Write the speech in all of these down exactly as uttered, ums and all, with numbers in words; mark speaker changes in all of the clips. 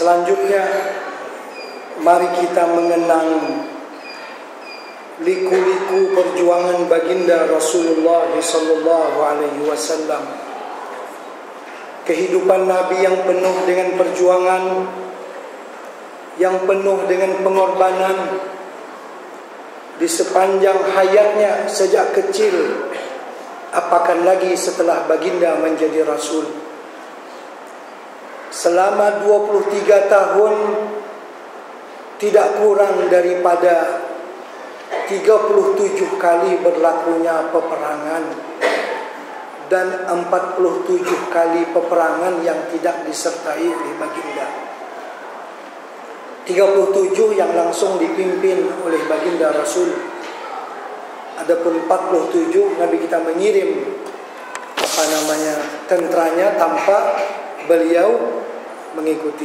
Speaker 1: Selanjutnya, mari kita mengenang liku-liku perjuangan baginda Rasulullah sallallahu alaihi wasallam. Kehidupan Nabi yang penuh dengan perjuangan, yang penuh dengan pengorbanan di sepanjang hayatnya sejak kecil, apakah lagi setelah baginda menjadi Rasul. Selama dua puluh tiga tahun, tidak kurang daripada tiga puluh tujuh kali berlakunya peperangan dan empat puluh tujuh kali peperangan yang tidak disertai oleh baginda. Tiga puluh tujuh yang langsung dipimpin oleh baginda Rasul. Adapun empat puluh tujuh Nabi kita mengirim apa namanya tentranya tanpa beliau mengikuti.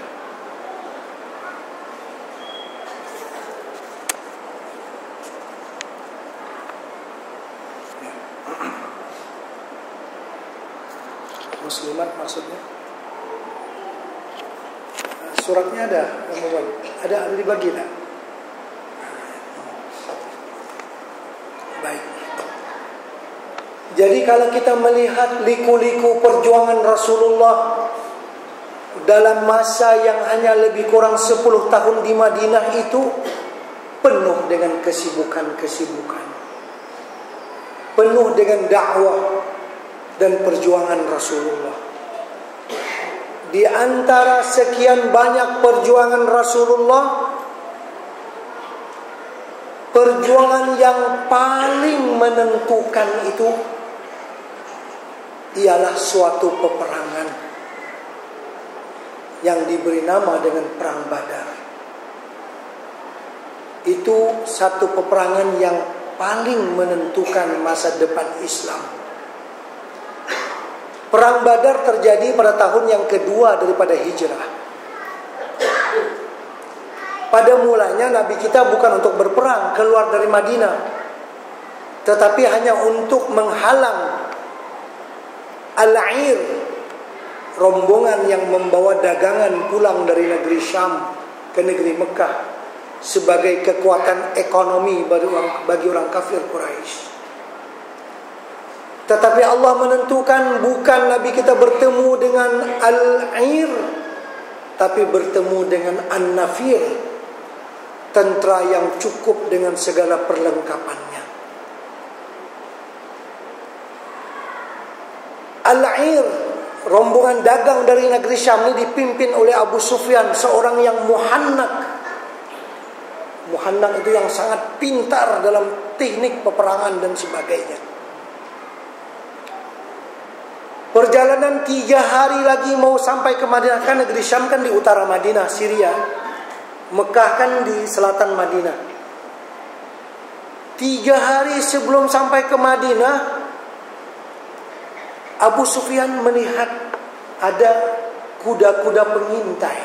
Speaker 1: Muslimat maksudnya. Suratnya ada, ada ada dibagi tak? Baik. Jadi kalau kita melihat liku-liku perjuangan Rasulullah dalam masa yang hanya lebih kurang sepuluh tahun di Madinah itu penuh dengan kesibukan-kesibukan, penuh dengan dakwah dan perjuangan Rasulullah. Di antara sekian banyak perjuangan Rasulullah, perjuangan yang paling menentukan itu ialah suatu peperangan yang diberi nama dengan Perang Badar. Itu satu peperangan yang paling menentukan masa depan Islam. Perang Badar terjadi pada tahun yang kedua daripada hijrah. Pada mulanya Nabi kita bukan untuk berperang keluar dari Madinah, tetapi hanya untuk menghalang Al-Air, rombongan yang membawa dagangan pulang dari negeri Syam ke negeri Mekah, sebagai kekuatan ekonomi bagi orang kafir Quraisy. Tetapi Allah menentukan bukan Nabi kita bertemu dengan Al-Air, tapi bertemu dengan An-Nafir, tentera yang cukup dengan segala perlengkapannya. Al-Air, rombongan dagang dari negeri Syam ini dipimpin oleh Abu Sufyan, seorang yang muhannak. Muhannak itu yang sangat pintar dalam teknik peperangan dan sebagainya. Perjalanan tiga hari lagi mau sampai ke Madinah. Kan negeri Syam kan di utara Madinah, Syria. Mekah kan di selatan Madinah. Tiga hari sebelum sampai ke Madinah, Abu Sufyan melihat ada kuda-kuda pengintai.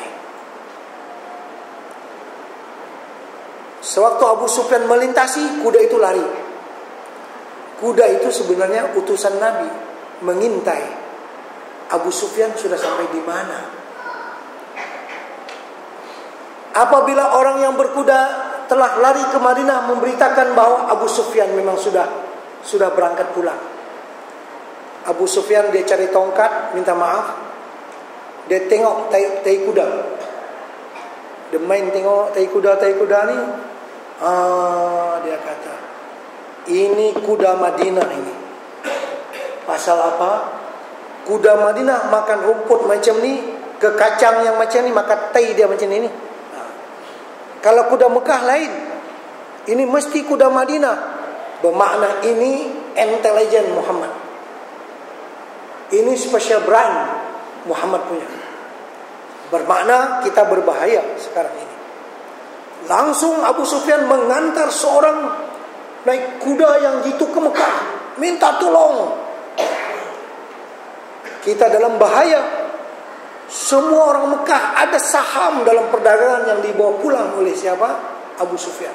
Speaker 1: Sewaktu Abu Sufyan melintasi, kuda itu lari. Kuda itu sebenarnya utusan Nabi, mengintai Abu Sufyan sudah sampai di mana. Apabila orang yang berkuda telah lari ke Madinah memberitakan bahwa Abu Sufyan memang sudah sudah berangkat pulang. Abu Sufyan dia cari tongkat, minta maaf. Dia tengok tai, tai kuda. Dia main tengok tai kuda tai kuda ni. Ah, dia kata, ini kuda Madinah ini. Pasal apa? Kuda Madinah makan rumput macam ni, ke kacang yang macam ni, maka tai dia macam ini. Nah, kalau kuda Mekah lain, ini mesti kuda Madinah. Bermakna ini intelijen Muhammad. Ini special brand Muhammad punya. Bermakna kita berbahaya sekarang ini. Langsung Abu Sufyan mengantar seorang naik kuda yang jitu ke Mekah, minta tolong. Kita dalam bahaya. Semua orang Mekah ada saham dalam perdagangan yang dibawa pulang oleh siapa? Abu Sufyan.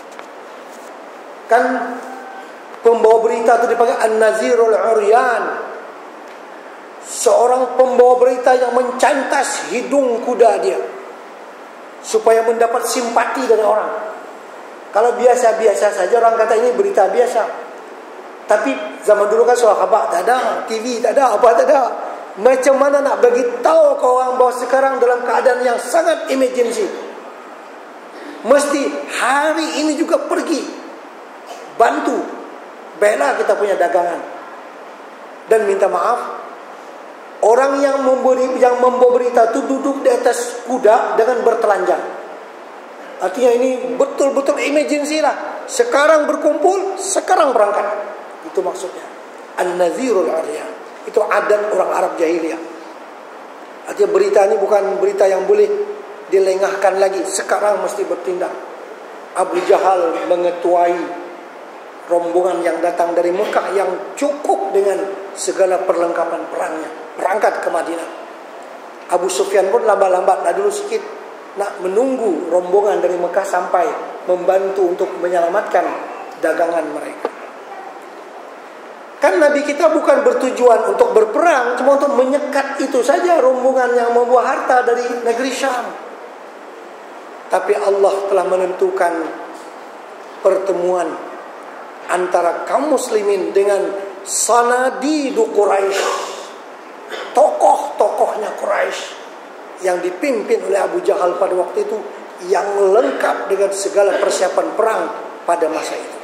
Speaker 1: Kan pembawa berita itu dipanggil An-Nazirul Uryan. seorang pembawa berita yang mencantas hidung kuda dia supaya mendapat simpati dari orang. Kalau biasa-biasa saja orang kata ini berita biasa. Tapi zaman dulu kan sahabat tak ada, T V tak ada, apa tak ada. Macam mana nak bagi tahu ke orang bahawa sekarang dalam keadaan yang sangat emergency, mesti hari ini juga pergi bantu bela kita punya dagangan. Dan minta maaf, orang yang memberi yang membawa berita itu duduk di atas kuda dengan bertelanjang. Artinya ini betul-betul emergency lah. Sekarang berkumpul, sekarang berangkat. Itu maksudnya An-Nadhirul Arya. Itu adat orang Arab jahiliyah. Artinya berita ini bukan berita yang boleh dilengahkan lagi. Sekarang mesti bertindak. Abu Jahal mengetuai rombongan yang datang dari Mekah yang cukup dengan segala perlengkapan perangnya, berangkat ke Madinah. Abu Sufyan pun lambat-lambat lah dulu sikit, nak menunggu rombongan dari Mekah sampai membantu untuk menyelamatkan dagangan mereka. Kan Nabi kita bukan bertujuan untuk berperang, cuma untuk menyekat itu saja rombongan yang membawa harta dari negeri Syam. Tapi Allah telah menentukan pertemuan antara kaum muslimin dengan sanadidu Quraisy, tokoh-tokohnya Quraisy yang dipimpin oleh Abu Jahal pada waktu itu, yang lengkap dengan segala persiapan perang pada masa itu.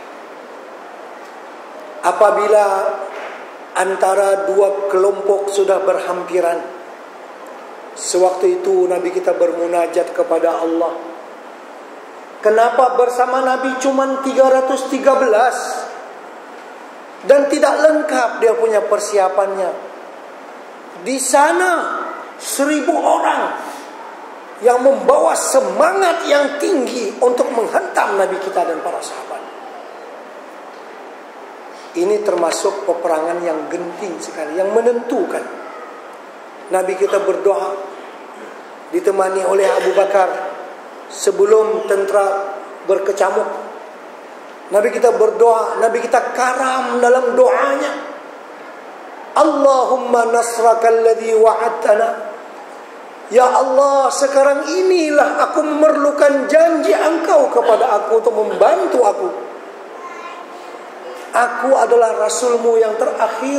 Speaker 1: Apabila antara dua kelompok sudah berhampiran, sewaktu itu Nabi kita bermunajat kepada Allah. Kenapa bersama Nabi cuma tiga ratus tiga belas dan tidak lengkap dia punya persiapannya? Di sana seribu orang yang membawa semangat yang tinggi untuk menghentam Nabi kita dan para sahabat. Ini termasuk peperangan yang genting sekali, yang menentukan. Nabi kita berdoa ditemani oleh Abu Bakar sebelum tentera berkecamuk. Nabi kita berdoa, Nabi kita karam dalam doanya. Allahumma nasrakal ladzi wa'adtana. Ya Allah, sekarang inilah aku memerlukan janji Engkau kepada aku untuk membantu aku. Aku adalah Rasulmu yang terakhir.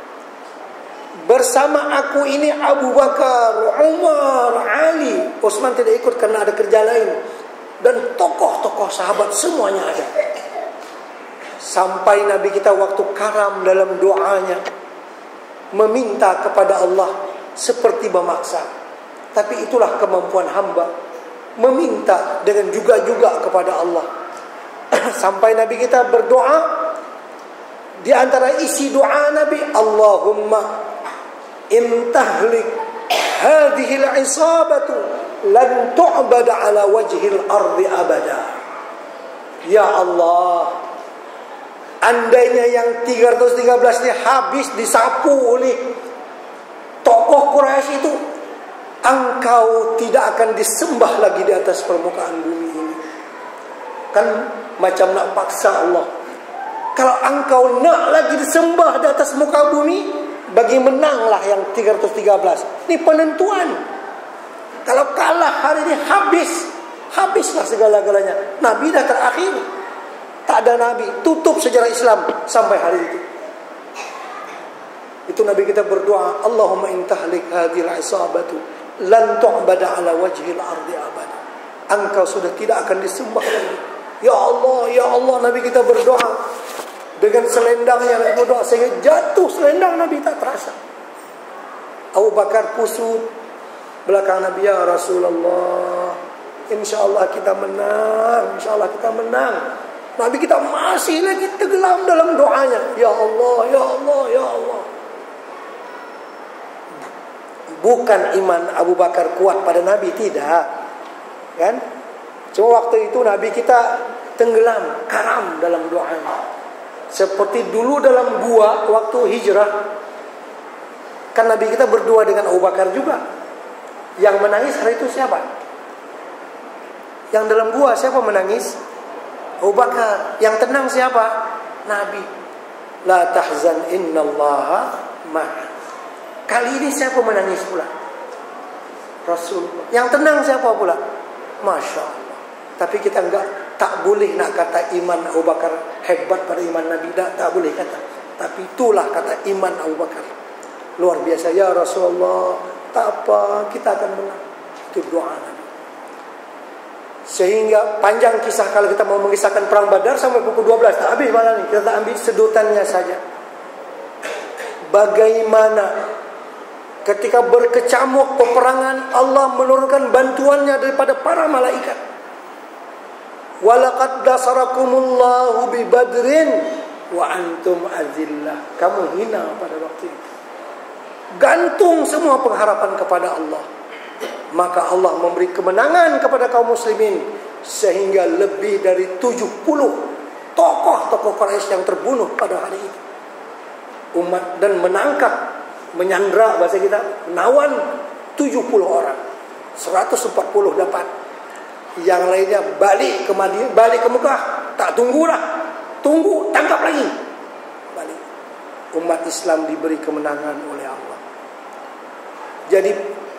Speaker 1: Bersama aku ini Abu Bakar, Umar, Ali. Utsman tidak ikut karena ada kerja lain. Dan tokoh-tokoh sahabat semuanya ada. Sampai Nabi kita waktu karam dalam doanya, meminta kepada Allah seperti memaksa. Tapi itulah kemampuan hamba, meminta dengan juga-juga kepada Allah. Sampai Nabi kita berdoa, di antara isi doa Nabi, Allahumma intahlik hadhil isabatu lan tu'bada ala wajhil ardi abada. Ya Allah, andainya yang tiga ratus tiga belas ini habis disapu oleh tokoh Quraisy itu, Engkau tidak akan disembah lagi di atas permukaan bumi ini. Kan macam nak paksa Allah. Kalau engkau nak lagi disembah di atas muka bumi, bagi menanglah yang tiga ratus tiga belas. Ini penentuan. Kalau kalah hari ini habis, habislah segala-galanya. Nabi dah terakhir. Tak ada Nabi. Tutup sejarah Islam sampai hari itu. Itu Nabi kita berdoa, Allahumma intahlik hadhil isabatu lan tu'bada ala wajhil ardi abada. Engkau sudah tidak akan disembah lagi. Ya Allah, ya Allah, Nabi kita berdoa. Dengan selendangnya Nabi berdoa sehingga jatuh selendang Nabi tak terasa. Abu Bakar kusut belakang Nabi, ya Rasulullah, InsyaAllah kita menang, InsyaAllah kita menang. Nabi kita masih lagi tenggelam dalam doanya, ya Allah, ya Allah, ya Allah. Bukan iman Abu Bakar kuat pada Nabi, tidak, kan? Cuma waktu itu Nabi kita tenggelam, karam dalam doanya. Seperti dulu dalam gua waktu hijrah, kan Nabi kita berdua dengan Abu Bakar juga. Yang menangis hari itu siapa? Yang dalam gua siapa menangis? Abu Bakar. Yang tenang siapa? Nabi. La tahzan innallaha ma'ana. Kali ini siapa menangis pula? Rasulullah. Yang tenang siapa pula? Masya Allah. Tapi kita enggak, tak boleh nak kata iman Abu Bakar hebat pada iman Nabi. Tak, tak boleh kata. Tapi itulah kata iman Abu Bakar. Luar biasa. Ya Rasulullah, tak apa, kita akan menang. Itu doa Nabi. Sehingga panjang kisah, kalau kita mau mengisahkan perang Badar sampai pukul dua belas. Tak habis malah ni. Kita tak ambil sedutannya saja. Bagaimana ketika berkecamuk peperangan, Allah menurunkan bantuannya daripada para malaikat. Walaqad dasarakumullahu bi badrin wa antum azillah. Kamu hina pada waktu itu. Gantung semua pengharapan kepada Allah. Maka Allah memberi kemenangan kepada kaum muslimin, sehingga lebih dari tujuh puluh tokoh-tokoh Quraisy yang terbunuh pada hari itu. Umat dan menangkap, menyandra bahasa kita, menawan tujuh puluh orang. seratus empat puluh dapat. Yang lainnya balik ke Madinah, balik ke Mekah. Tak tunggulah. Tunggu, tangkap lagi. Balik. Umat Islam diberi kemenangan oleh Allah. Jadi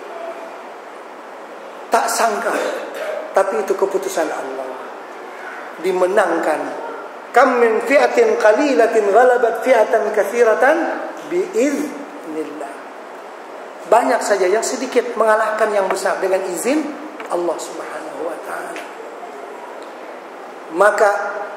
Speaker 1: tak sangka, tapi itu keputusan Allah. Dimenangkan. Kam min fi'atin qalilatin ghalabat fi'atan katsiratan biiznillah. Banyak saja yang sedikit mengalahkan yang besar dengan izin Allah Subhanahu wa taala. Maka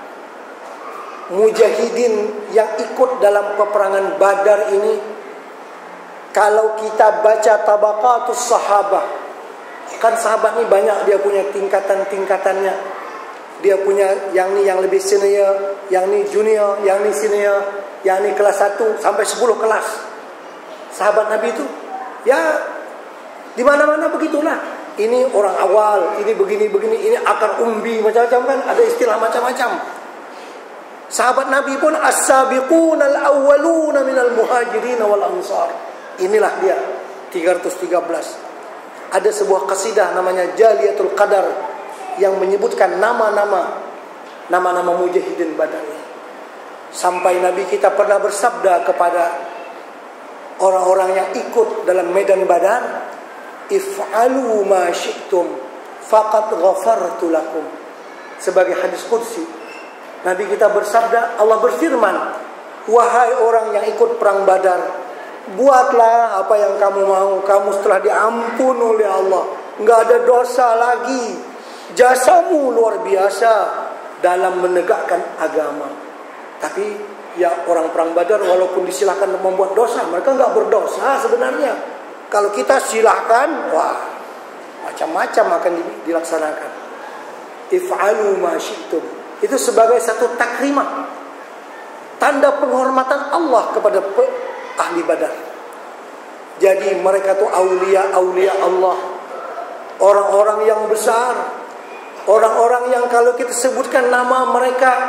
Speaker 1: mujahidin yang ikut dalam peperangan Badar ini, kalau kita baca tabaqatus sahabah, kan sahabat ni banyak, dia punya tingkatan-tingkatannya. Dia punya yang ni yang lebih senior, yang ni junior, yang ni senior, yang ni kelas satu sampai sepuluh kelas. Sahabat Nabi itu ya di mana-mana begitulah. Ini orang awal, ini begini-begini, ini akar umbi, macam-macam kan, ada istilah macam-macam. Sahabat Nabi pun as-sabiqunal awwaluna minal muhajirin wal ansar. Inilah dia tiga ratus tiga belas. Ada sebuah qasidah namanya Jaliyatul Qadar yang menyebutkan nama-nama nama-nama mujahidin Badar ini. Sampai Nabi kita pernah bersabda kepada orang-orang yang ikut dalam medan Badar, if'alu ma syi'tum faqad ghafartu lakum. Sebagai hadis qudsi, Nabi kita bersabda, Allah berfirman, wahai orang yang ikut perang Badar, buatlah apa yang kamu mau, kamu setelah diampun oleh Allah, enggak ada dosa lagi. Jasamu luar biasa dalam menegakkan agama. Tapi ya orang perang Badar walaupun disilahkan membuat dosa, mereka enggak berdosa sebenarnya. Kalau kita silahkan, wah, macam-macam akan dilaksanakan. If'alu ma syi'tum. Itu sebagai satu takrimah, tanda penghormatan Allah kepada ahli Badar. Jadi mereka itu aulia-aulia Allah, orang-orang yang besar, orang-orang yang kalau kita sebutkan nama mereka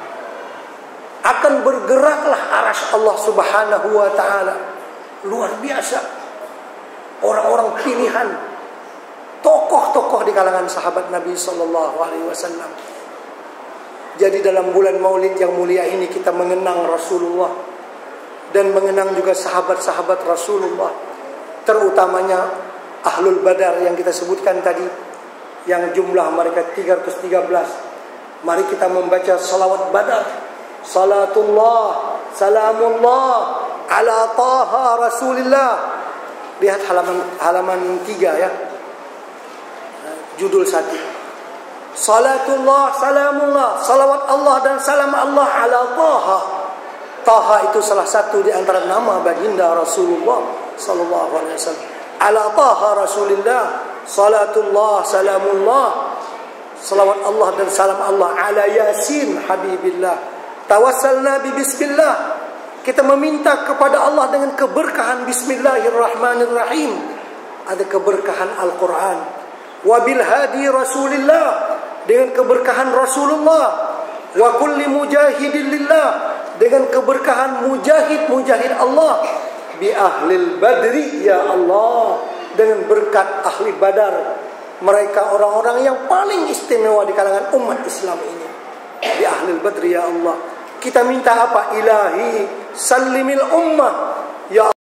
Speaker 1: akan bergeraklah arasy Allah Subhanahu wa taala. Luar biasa. Orang-orang pilihan, tokoh-tokoh di kalangan sahabat Nabi sallallahu alaihi wasallam. Jadi dalam bulan Maulid yang mulia ini kita mengenang Rasulullah dan mengenang juga sahabat-sahabat Rasulullah, terutamanya Ahlul Badar yang kita sebutkan tadi, yang jumlah mereka tiga ratus tiga belas. Mari kita membaca salawat Badar. Salatullah, salamullah ala taha Rasulillah. Lihat halaman halaman tiga ya. Judul satu. Salatullah, salamullah, salawat Allah dan salam Allah ala taha. Taha itu salah satu di antara nama baginda Rasulullah sallallahu alaihi wasallam. Ala taha Rasulillah, salatullah, salamullah, salawat Allah dan salam Allah ala Yasin Habibillah. Tawassalna bi bismillah. Kita meminta kepada Allah dengan keberkahan Bismillahirrahmanirrahim. Ada keberkahan Al-Quran. Wabil hadi Rasulillah, dengan keberkahan Rasulullah. Wa kulli mujahidin lillah, dengan keberkahan mujahid-mujahid Allah. Bi ahlil badri ya Allah, dengan berkat ahli Badar. Mereka orang-orang yang paling istimewa di kalangan umat Islam ini. Bi ahlil badri ya Allah. Kita minta apa? Ilahi sallimil ummah ya